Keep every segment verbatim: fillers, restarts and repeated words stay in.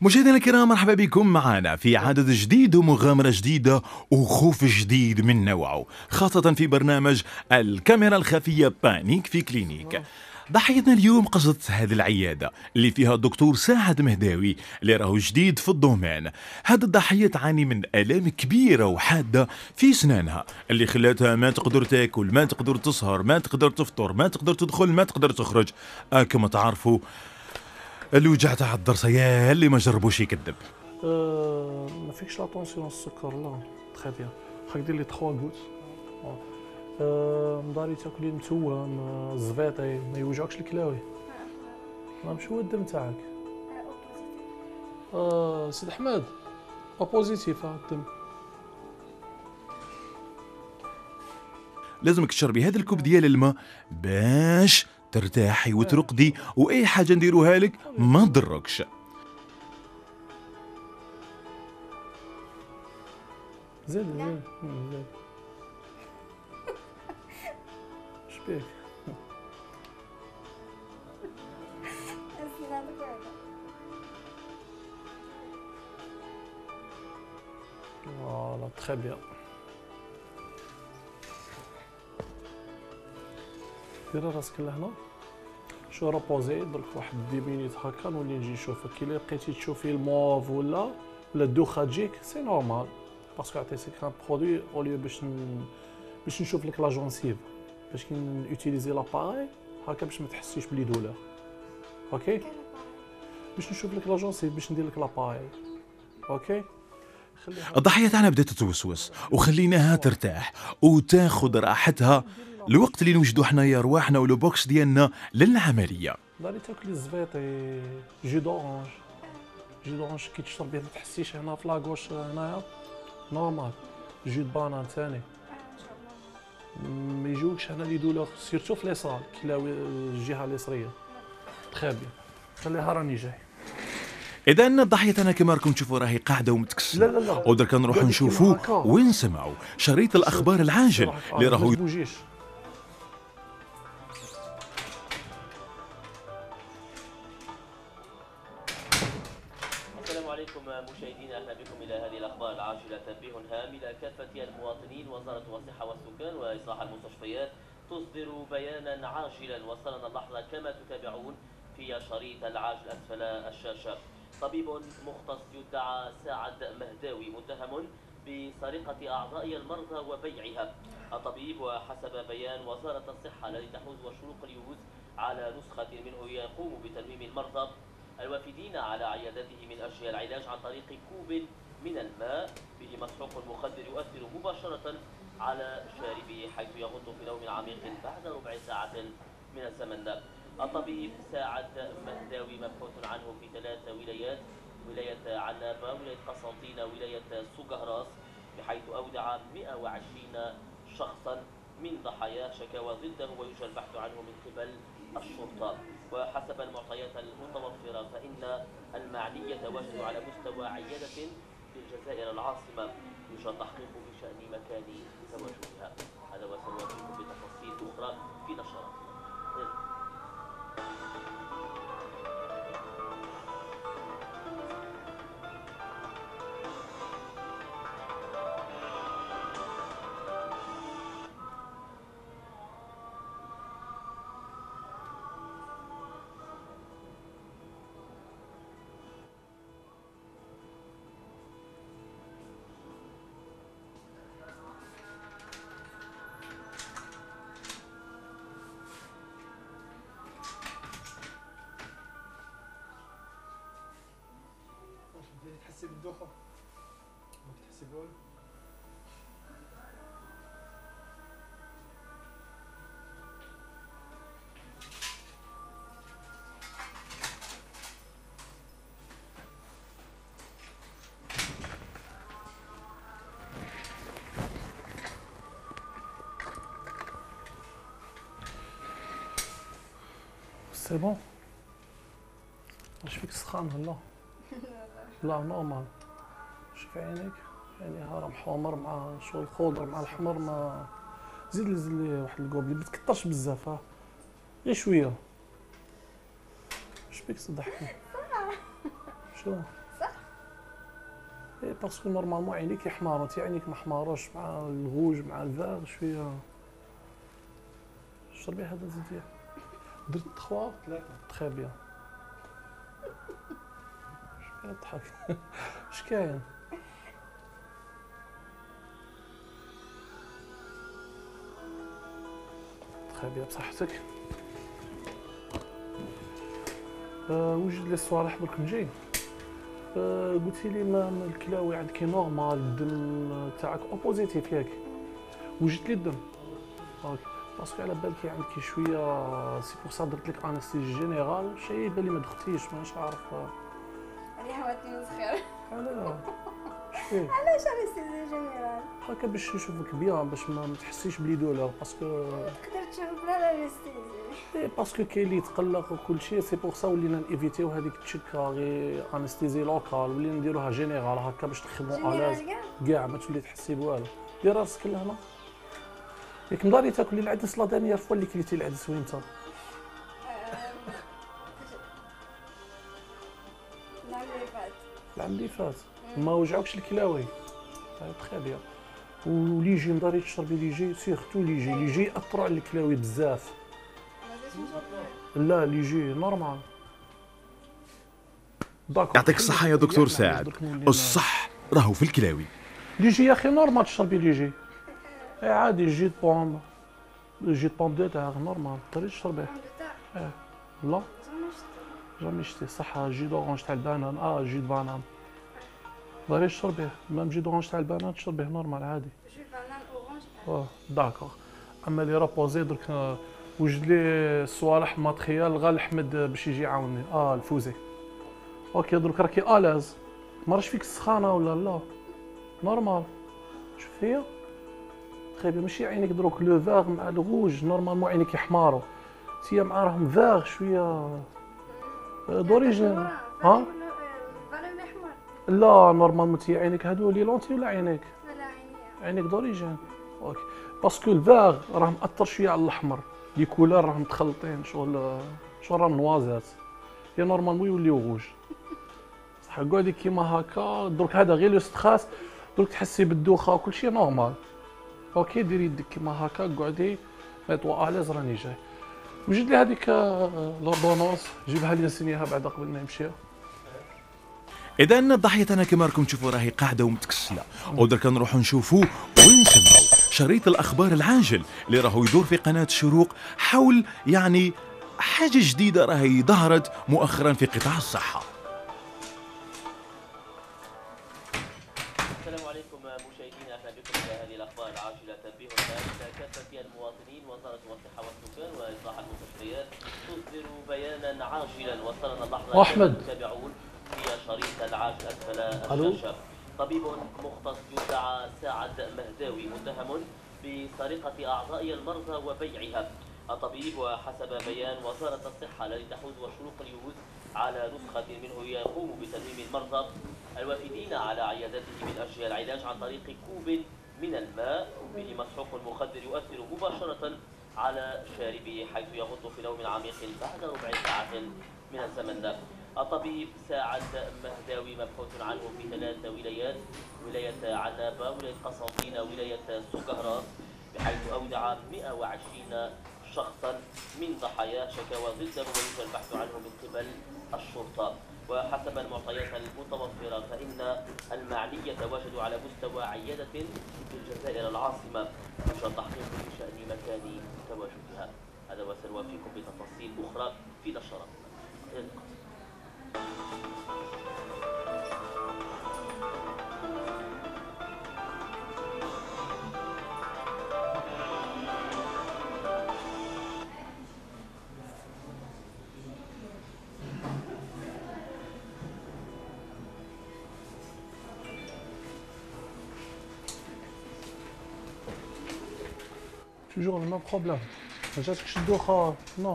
مشاهدينا الكرام، مرحبا بكم معنا في عدد جديد ومغامرة جديدة وخوف جديد من نوعه، خاصة في برنامج الكاميرا الخفية بانيك في كلينيك. ضحيتنا اليوم قصة هذه العيادة اللي فيها الدكتور سعد مهداوي اللي راهو جديد في الدومين. هذه الضحية تعاني من آلام كبيرة وحادة في سنانها اللي خلاتها ما تقدر تاكل، ما تقدر تسهر، ما تقدر تفطر، ما تقدر تدخل، ما تقدر تخرج. آه كما تعرفوا الوجع تاع الضرسه يا اللي ما جربوش يكذب. أه ما فيكش لاتونسيون السكر لا تخي بيان. خاك دير لي ثلاثة غوت. أه مداري تاكلي متوم الزبيطي ما يوجعكش الكلاوي. ما مش هو الدم تاعك؟ أه سيد احمد اوبوزيتيف الدم. لازمك تشربي هذا الكوب ديال الماء باش ترتاحي وترقدي، واي حاجه نديروها لك ما تضركش. زيد زيد زيد شبيك؟ فوالا تخي بيان. ديري راسك لهنا شو رابوزي درك واحد دي مينيت هكا نولي نجي نشوفك. كي لقيتي تشوفي الموف ولا ولا الدوخه تجيك سي نورمال باسكو عطيتك ان برودوي اوليو باش ن... باش نشوف لك لا جونسيف باش كي نوتيليزي لاباري هكا باش ما تحسيش بلي دولار. اوكي باش نشوف لك لا جونسيف باش ندير لك لاباري. اوكي الضحيه تاعنا بدات تتوسوس وخليناها ترتاح وتاخذ راحتها الوقت اللي نوجدوا حنايا رواحنا ولو بوكس ديالنا للعمليه. داري تاكلي الزبيطي جو دورانج. جو دورانج كي تشربيه ما تحسيش هنا في لاكوش هنايا نورمال. جو بانان ثاني ما يجوكش هنا لي دولور سيرتو في ليسار كلاوي الجهه اليسريه. تخي بيان خليها راني جاي. اذا الضحيه تاعنا كما راكم تشوفوا راهي قاعده ومتكسله. لا لا لا ودركا نروحوا نشوفوا ونسمعوا شريط الاخبار العاجل اللي راهو. مشاهدينا اهلا بكم الى هذه الاخبار العاجله. تنبيه هام الى كافه المواطنين. وزاره الصحه والسكان واصلاح المستشفيات تصدر بيانا عاجلا وصلنا اللحظه كما تتابعون في شريط العاجل اسفل الشاشه. طبيب مختص يدعى سعد مهداوي متهم بسرقه اعضاء المرضى وبيعها. الطبيب وحسب بيان وزاره الصحه الذي تحوز وشروق اليوز على نسخه منه يقوم بتنويم المرضى الوافدين على عيادته من أجل العلاج عن طريق كوب من الماء به مسحوق مخدر يؤثر مباشرة على شاربه حيث يغط في نوم عميق بعد ربع ساعة من الزمن. الطبيب ساعد مهداوي مبحوث عنه في ثلاث ولايات: ولاية عنابة، ولاية قسنطينة، ولاية سوغهراس، بحيث أودع مئة وعشرين شخصا من ضحايا شكاوى ضده ويجرى البحث عنه من قبل الشرطة. وحسب المعطيات المتوفرة فإن المعني يتواجد على مستوى عيادة في الجزائر العاصمة. يجرى التحقيق بشأن مكان تواجدها. هذا وسنوافيكم بتفاصيل أخرى في نشراتنا. تحسي بالدوخة؟ ما تحسي بوالو؟ سي بون. واش فيك سخان ولا؟ لا نورمال. شوف عينيك عينيها راه محمر مع شويه خضر مع الحمر. ما زيد لي زيد لي واحد الكوبلي ما تكثرش بزاف ها غير شويه. اش بيك تضحكي؟ شو إيه باسكو نورمالمون عينيك يحمروا، انت عينيك ما حماروش مع الغوج مع الفاغ شويه. شربي هذا زيد. درت تخوا ثلاثة. تخي بيان. شكون يضحك؟ اش كاين؟ تخي بيان بصحتك. أه وجد لي الصوالح درك نجي. أه قلتي لي ما ما الكلاوي عندك نورمال، الدم تاعك او بوزيتيف ياك؟ وجدت لي الدم. اوكي باسكو على بالك عندك شويه سي بور سا درت لك انستيجي جينيرال، شي يبان لي ما دختيش مانيش عارف. اللي حواتني مسخر. علاه شفيه علاش انستيزي جينيرال؟ هكا باش نشوفك بيان، باش ما ما تحسيش بلي دولور، باسكو تقدر تشوف بلا انستيزي. إيه باسكو كاين اللي يتقلق وكل شيء، سي بور سا ولينا نيفيتيو هذيك تشكا غير انستيزي لوكال، ولينا نديروها جينيرال هكا باش تخدموا الاز جينيرال كاع ما تولي تحسي بوالو. دير راسك لهنا ياك مضاري تاكلي العدس لا دانيير فوا اللي كليتي العدس وين انت؟ العام اللي فات. العام اللي فات ما وجعوكش الكلاوي؟ تخي بيان. وليجي مضاري تشربي ليجي، سيرتو ليجي ليجي ياثروا على الكلاوي بزاف. مازالش نشرب. لا ليجي نورمال. داكور يعطيك الصحة يا دكتور سعد، الصح راهو في الكلاوي. ليجي يا اخي نورمال تشربي ليجي. اي عادي جي دو بوم، جي دو بوم دو تاع نورمال تقدري تشربيه. لا زعما جامي شتي صحة. جي دورانج تاع البنان، اه جي دو بانان تقدري تشربيه، ميم جي دورانج تاع البنان تشربيه نورمال عادي. جو بانان اورانج. اه داكور. اما لي رابوزي درك آه، وجد لي الصوالح الماتريال غا لحمد باش يجي يعاوني. اه الفوزي. اوكي درك راكي الاز، مراش فيك السخانة ولا لا؟ نورمال. شوف فيا خايبه ماشي عينيك دروك لو فاغ مع الغوج، نورمالمون عينيك يحماروا، تيا مع راهم فاغ شويه دوريجين. ها؟ الفاغ الاحمر. لا نورمالمون تيا عينيك هادو لي لونتي ولا عينيك؟ لا عينيا. عينيك دوريجين. اوكي باسكو الفاغ راه مأثر شويه على الاحمر، لي كولور راهم متخلطين شغل شغل راهم نوازات، يا نورمالمون يوليو غوج. صح قعدي كيما هكا درك هذا غير لو ستراس، درك تحسي بالدوخه وكلشي نورمال. اوكي ديري يدك كيما هكا قعدي ميطوا اليز راني جاي. وجد لي هذيك لوردونونس جيبها لي نسينيها بعدا قبل ما يمشي. اذا ضحيتنا كما راكم تشوفوا راهي قاعده ومتكسله، ودرك نروحوا نشوفوا ونسمعوا شريط الاخبار العاجل اللي راهو يدور في قناه الشروق حول يعني حاجه جديده راهي ظهرت مؤخرا في قطاع الصحه. السلام عليكم مشاهدينا، اهلا بكم الى هذه الاخبار العاجله. تنبيه هام الى كافه المواطنين، وزاره الصحه والسكان واصلاح المستشفيات تصدر بيانا عاجلا وصلنا اللحظه احمد تتابعون في شريط العاجل اسفل الشاشه. طبيب مختص يدعى سعد مهداوي متهم بسرقه اعضاء المرضى وبيعها. الطبيب وحسب بيان وزاره الصحه الذي تحوز وشروق اليهود على نسخه منه يقوم بتدويم المرضى الوافدين على عيادته من اجل العلاج عن طريق كوب من الماء به مسحوق المخدر يؤثر مباشره على شاربه، حيث يغط في نوم عميق بعد ربع ساعه من الزمن. الطبيب ساعد مهداوي مبحوث عنه في ثلاث ولايات، ولايه عنابه، ولايه قسنطينه، ولايه سكهرى، بحيث اودع مئة وعشرين شخصا من ضحاياه شكاوى ضده ويرجى البحث عنه من قبل الشرطه. وحسب المعطيات المتوفره فان المعنيه تواجدوا على مستوى عياده في الجزائر العاصمه، يجرى التحقيق بشان مكان تواجدها. هذا وسنوافيكم بتفاصيل اخرى في نشرة. توجور لو ميم بروبليم. ما جاتكش الدوخه؟ نو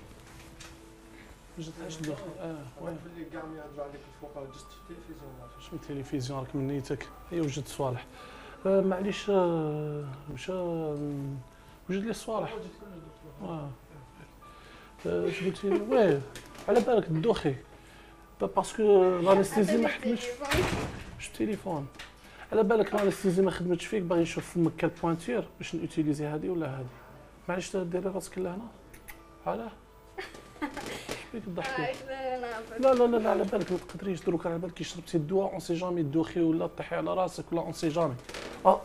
ما جاتكش الدوخه. اه وي اللي كاع ما يهضروا عليك الفوق جست في التلفزيون. شنو التلفزيون راك من نيتك؟ هي وجد صوالح. آه معليش آه واش آه وجد لي الصوالح. اه اش قلتي لي؟ وي على بالك الدوخي باسكو لانستيزي ما حكمتش. شو التليفون على بالك الانستيزي ما خدمتش فيك باغي نشوف فمك البوانتير باش نوتيليزي هذه ولا هذه معليش ديري راسك لهنا علاه شبيك تضحكي لا لا لا لا على بالك ما تقدريش دروك على بالك كي شربتي الدواء اون سي جامي دوخي ولا طيحي على راسك ولا اون سي جامي اه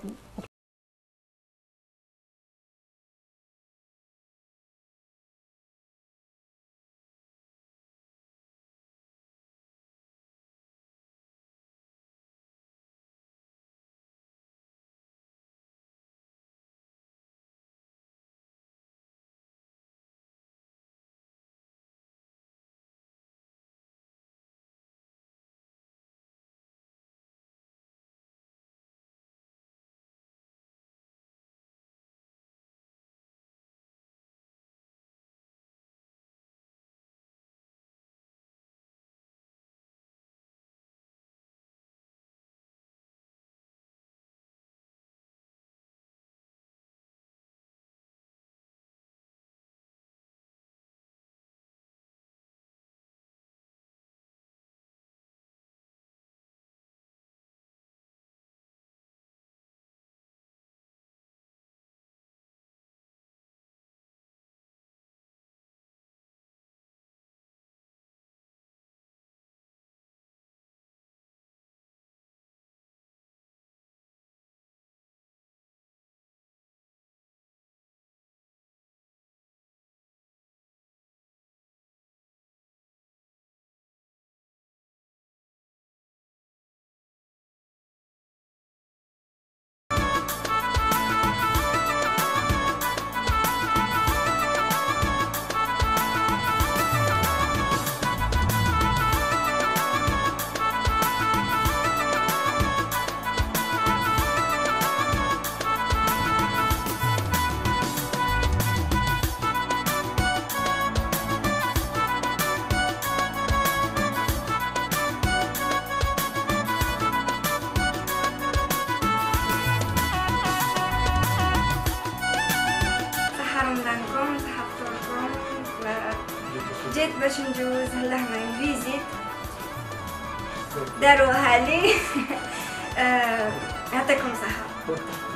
جيت باش نجوز هلا هنا فيزيت داروها لي. يعطيكم صحة.